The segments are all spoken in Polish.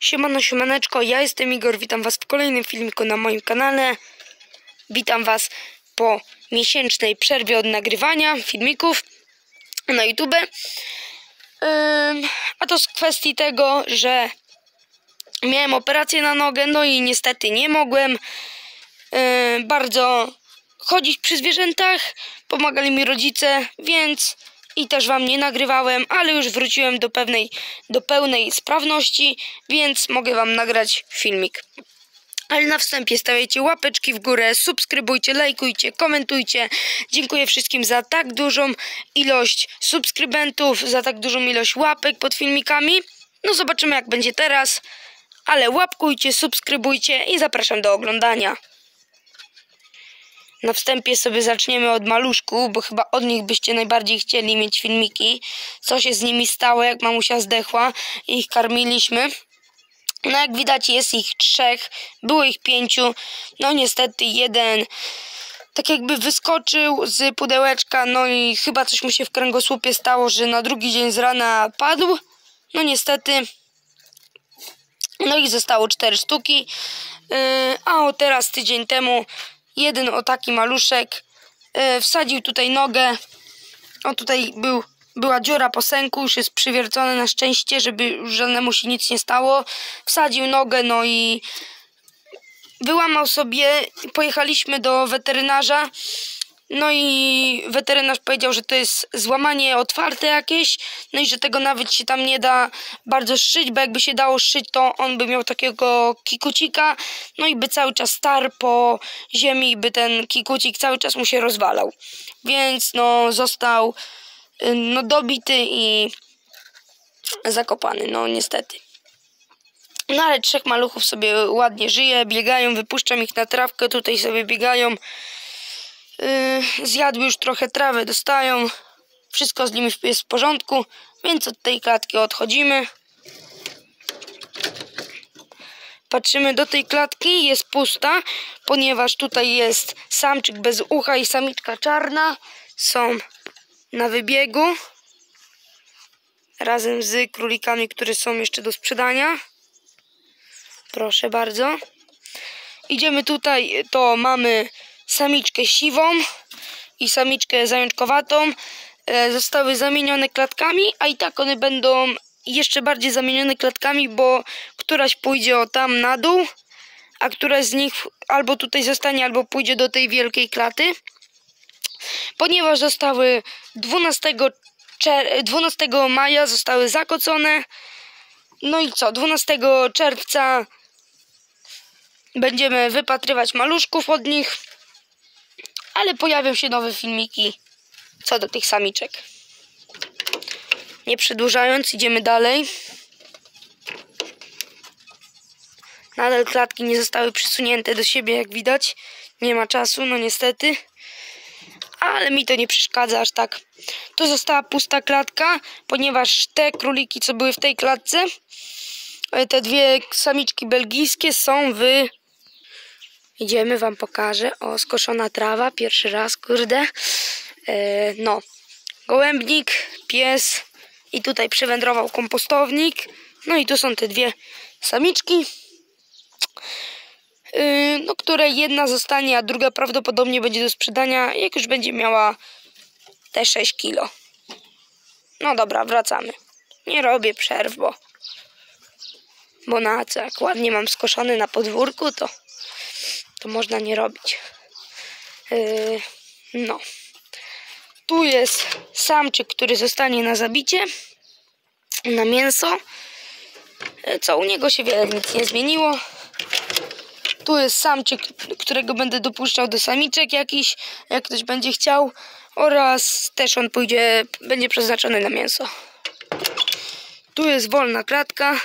Siemano, siemaneczko, ja jestem Igor, witam was w kolejnym filmiku na moim kanale. Witam was po miesięcznej przerwie od nagrywania filmików na YouTube. A to z kwestii tego, że miałem operację na nogę, no i niestety nie mogłem bardzo chodzić przy zwierzętach. Pomagali mi rodzice, więc i też wam nie nagrywałem, ale już wróciłem do pełnej sprawności, więc mogę wam nagrać filmik. Ale na wstępie stawiajcie łapeczki w górę, subskrybujcie, lajkujcie, komentujcie. Dziękuję wszystkim za tak dużą ilość subskrybentów, za tak dużą ilość łapek pod filmikami. No zobaczymy, jak będzie teraz, ale łapkujcie, subskrybujcie i zapraszam do oglądania. Na wstępie sobie zaczniemy od maluszków, bo chyba od nich byście najbardziej chcieli mieć filmiki. Co się z nimi stało, jak mamusia zdechła i ich karmiliśmy. No jak widać, jest ich 3, było ich 5. No niestety jeden tak jakby wyskoczył z pudełeczka, no i chyba coś mu się w kręgosłupie stało, że na drugi dzień z rana padł. No niestety. No i zostało 4 sztuki. A teraz tydzień temu jeden taki maluszek wsadził tutaj nogę. O, tutaj była dziura po sęku, już jest przywiercone na szczęście, żeby już żadnemu się nic nie stało. Wsadził nogę, no i wyłamał sobie. Pojechaliśmy do weterynarza. No i weterynarz powiedział, że to jest złamanie otwarte jakieś, no i że tego nawet się tam nie da bardzo zszyć, bo jakby się dało zszyć, to on by miał takiego kikucika, no i by cały czas starł po ziemi, by ten kikucik cały czas mu się rozwalał. Więc no został dobity i zakopany, no niestety. No ale 3 maluchów sobie ładnie żyje, biegają, wypuszczam ich na trawkę, tutaj sobie biegają. Zjadły już trochę trawy, dostają. Wszystko z nimi jest w porządku, więc od tej klatki odchodzimy. Patrzymy do tej klatki, jest pusta, ponieważ tutaj jest samczyk bez ucha i samiczka czarna. Są na wybiegu razem z królikami, które są jeszcze do sprzedania. Proszę bardzo. Idziemy tutaj, to mamy samiczkę siwą i samiczkę zajączkowatą. Zostały zamienione klatkami, a i tak one będą jeszcze bardziej zamienione klatkami, bo któraś pójdzie tam na dół, a któraś z nich albo tutaj zostanie, albo pójdzie do tej wielkiej klaty. Ponieważ zostały 12 maja zostały zakocone. No i co? 12 czerwca będziemy wypatrywać maluszków od nich. Ale pojawią się nowe filmiki co do tych samiczek. Nie przedłużając, idziemy dalej. Nadal klatki nie zostały przysunięte do siebie, jak widać. Nie ma czasu, no niestety. Ale mi to nie przeszkadza aż tak. To została pusta klatka, ponieważ te króliki, co były w tej klatce, te 2 samiczki belgijskie są w... Idziemy, wam pokażę. O, skoszona trawa, pierwszy raz, kurde. No, gołębnik, pies i tutaj przywędrował kompostownik. No i tu są te 2 samiczki, no, które jedna zostanie, a druga prawdopodobnie będzie do sprzedania, jak już będzie miała te 6 kilo. No dobra, wracamy. Nie robię przerw, bo na co, jak ładnie mam skoszony na podwórku, to można nie robić. No. Tu jest samczyk, który zostanie na zabicie, na mięso. Co u niego się wiele nic nie zmieniło. Tu jest samczyk, którego będę dopuszczał do samiczek jakiś, jak ktoś będzie chciał. Oraz też on będzie przeznaczony na mięso. Tu jest wolna klatka.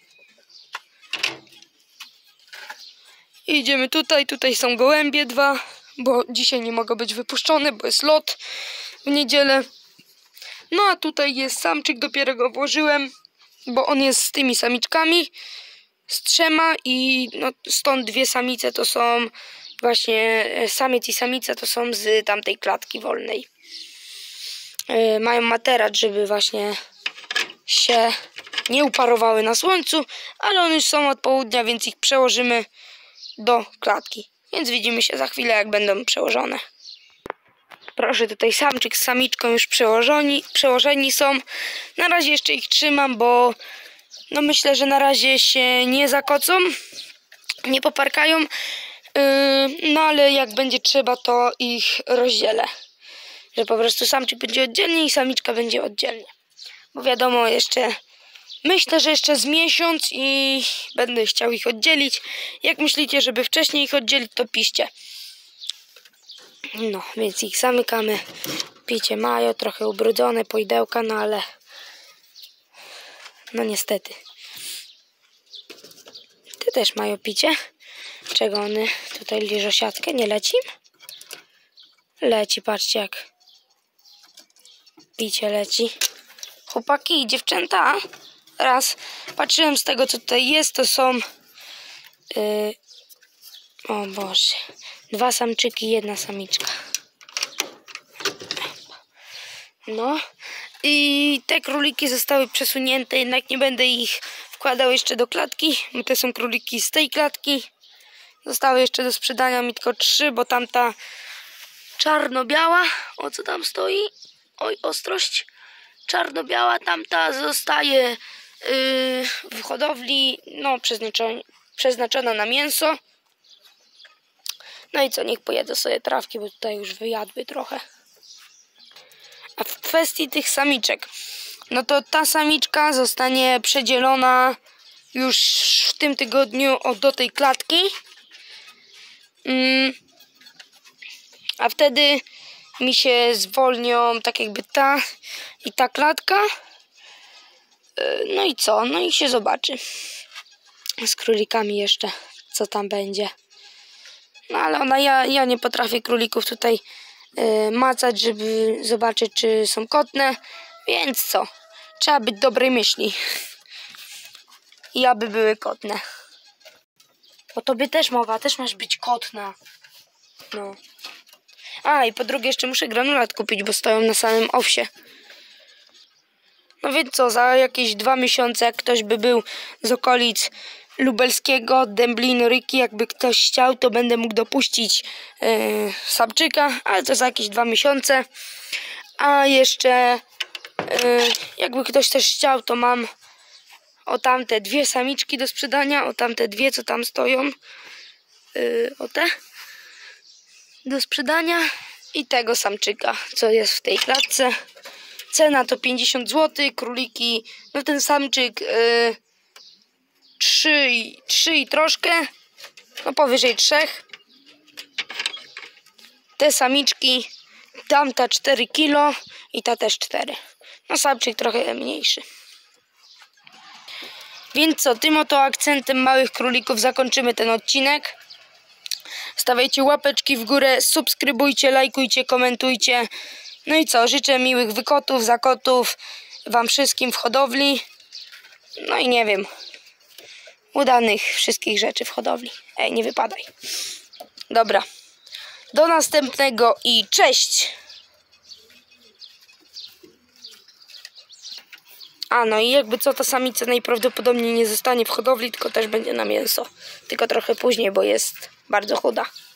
Idziemy tutaj, tutaj są gołębie 2, bo dzisiaj nie mogą być wypuszczone, bo jest lot w niedzielę. No a tutaj jest samczyk, dopiero go włożyłem, bo on jest z tymi samiczkami, z 3 i no, stąd 2 samice to są właśnie, samiec i samica to są z tamtej klatki wolnej. Mają materac, żeby właśnie się nie uparowały na słońcu, ale one już są od południa, więc ich przełożymy do klatki. Więc widzimy się za chwilę, jak będą przełożone. Proszę, tutaj samczyk z samiczką już przełożeni są. Na razie jeszcze ich trzymam, bo no myślę, że na razie się nie zakocą, nie poparkają. No ale jak będzie trzeba, to ich rozdzielę. Że po prostu samczyk będzie oddzielnie i samiczka będzie oddzielnie. Bo wiadomo, jeszcze myślę, że jeszcze z miesiąc i będę chciał ich oddzielić. Jak myślicie, żeby wcześniej ich oddzielić, to piszcie. No, więc ich zamykamy. Picie mają, trochę ubrudzone, pojdełka, no ale no niestety. Te też mają picie. Czego one tutaj liżą siatkę? Nie leci? Leci, patrzcie jak picie leci. Chłopaki i dziewczęta, raz patrzyłem z tego, co tutaj jest, to są o Boże, 2 samczyki i 1 samiczka. No i te króliki zostały przesunięte, jednak nie będę ich wkładał jeszcze do klatki, bo te są króliki z tej klatki. Zostały jeszcze do sprzedania mi tylko 3, bo tamta czarno-biała, o co tam stoi? Oj, ostrość. Czarno-biała, tamta zostaje w hodowli, no przeznaczona na mięso. No i co, niech pojedzą sobie trawki, bo tutaj już wyjadły trochę. A w kwestii tych samiczek, no to ta samiczka zostanie przedzielona już w tym tygodniu do tej klatki. A wtedy mi się zwolnią tak jakby ta i ta klatka. No i co? No i się zobaczy z królikami jeszcze, co tam będzie. No ale ja nie potrafię królików tutaj macać, żeby zobaczyć, czy są kotne. Więc co? Trzeba być dobrej myśli. I aby były kotne. O tobie też mowa, też masz być kotna. No. A i po drugie jeszcze muszę granulat kupić, bo stoją na samym owsie. No więc co, za jakieś 2 miesiące, jak ktoś by był z okolic lubelskiego, Dęblin, Ryki, jakby ktoś chciał, to będę mógł dopuścić samczyka, ale to za jakieś 2 miesiące. A jeszcze jakby ktoś też chciał, to mam o tamte 2 samiczki do sprzedania, o tamte 2, co tam stoją, o te do sprzedania i tego samczyka, co jest w tej klatce. Cena to 50 zł, króliki, no ten samczyk 3 i troszkę, no powyżej 3. Te samiczki, tamta 4 kg i ta też 4. No samczyk trochę mniejszy. Więc co, tym oto akcentem małych królików zakończymy ten odcinek. Stawiajcie łapeczki w górę, subskrybujcie, lajkujcie, komentujcie. No i co, życzę miłych wykotów, zakotów wam wszystkim w hodowli. No i nie wiem, udanych wszystkich rzeczy w hodowli. Ej, nie wypadaj. Dobra, do następnego i cześć! A no i jakby co, ta samica najprawdopodobniej nie zostanie w hodowli, tylko też będzie na mięso. Tylko trochę później, bo jest bardzo chuda.